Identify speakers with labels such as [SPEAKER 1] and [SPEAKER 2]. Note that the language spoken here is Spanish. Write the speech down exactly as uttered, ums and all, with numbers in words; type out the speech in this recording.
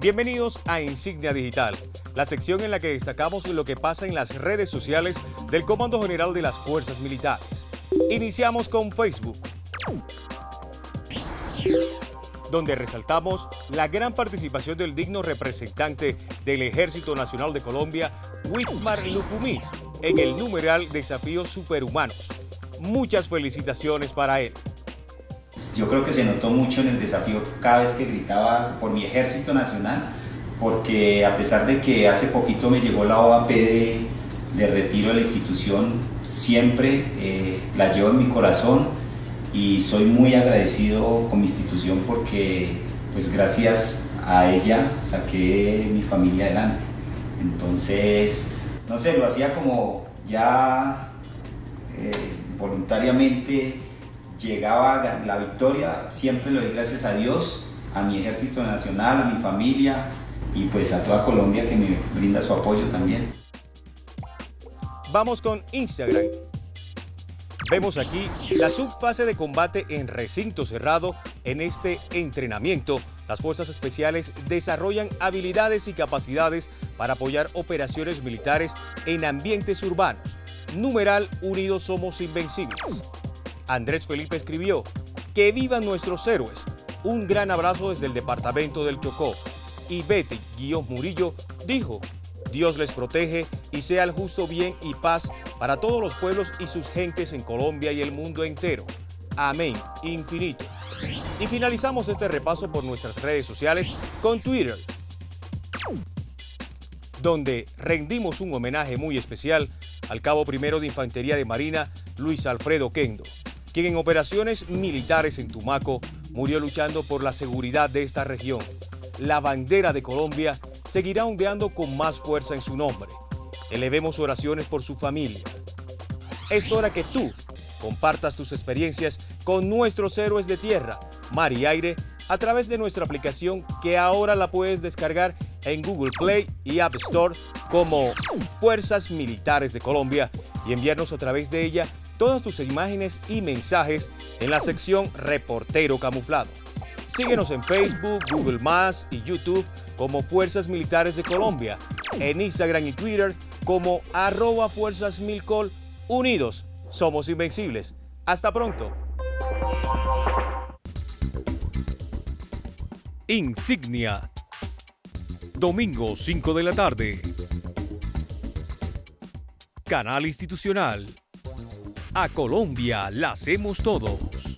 [SPEAKER 1] Bienvenidos a Insignia Digital, la sección en la que destacamos lo que pasa en las redes sociales del Comando General de las Fuerzas Militares. Iniciamos con Facebook, donde resaltamos la gran participación del digno representante del Ejército Nacional de Colombia, Witsmar Lucumí, en el numeral Desafíos Superhumanos. Muchas felicitaciones para él.
[SPEAKER 2] Yo creo que se notó mucho en el desafío cada vez que gritaba por mi Ejército Nacional, porque a pesar de que hace poquito me llegó la O A P de, de retiro de la institución, siempre eh, la llevo en mi corazón y soy muy agradecido con mi institución porque pues gracias a ella saqué mi familia adelante. Entonces, no sé, lo hacía como ya eh, voluntariamente. Llegaba la victoria, siempre le doy gracias a Dios, a mi Ejército Nacional, a mi familia y pues a toda Colombia que me brinda su apoyo también.
[SPEAKER 1] Vamos con Instagram. Vemos aquí la subfase de combate en recinto cerrado. En este entrenamiento, las Fuerzas Especiales desarrollan habilidades y capacidades para apoyar operaciones militares en ambientes urbanos. Numeral Unidos Somos Invencibles. Andrés Felipe escribió: que vivan nuestros héroes. Un gran abrazo desde el departamento del Chocó. Y Betty Guión Murillo dijo: Dios les protege y sea el justo bien y paz para todos los pueblos y sus gentes en Colombia y el mundo entero. Amén. Infinito. Y finalizamos este repaso por nuestras redes sociales con Twitter, donde rendimos un homenaje muy especial al Cabo Primero de Infantería de Marina, Luis Alfredo Kendo, quien en operaciones militares en Tumaco murió luchando por la seguridad de esta región. La bandera de Colombia seguirá ondeando con más fuerza en su nombre. Elevemos oraciones por su familia. Es hora que tú compartas tus experiencias con nuestros héroes de tierra, mar y aire a través de nuestra aplicación, que ahora la puedes descargar en Google Play y App Store como Fuerzas Militares de Colombia y enviarnos a través de ella todas tus imágenes y mensajes en la sección Reportero Camuflado. Síguenos en Facebook, Google más y YouTube como Fuerzas Militares de Colombia, en Instagram y Twitter como arroba Fuerzas Milcol. Unidos somos invencibles. Hasta pronto. Insignia. Domingo cinco de la tarde. Canal Institucional. A Colombia la hacemos todos.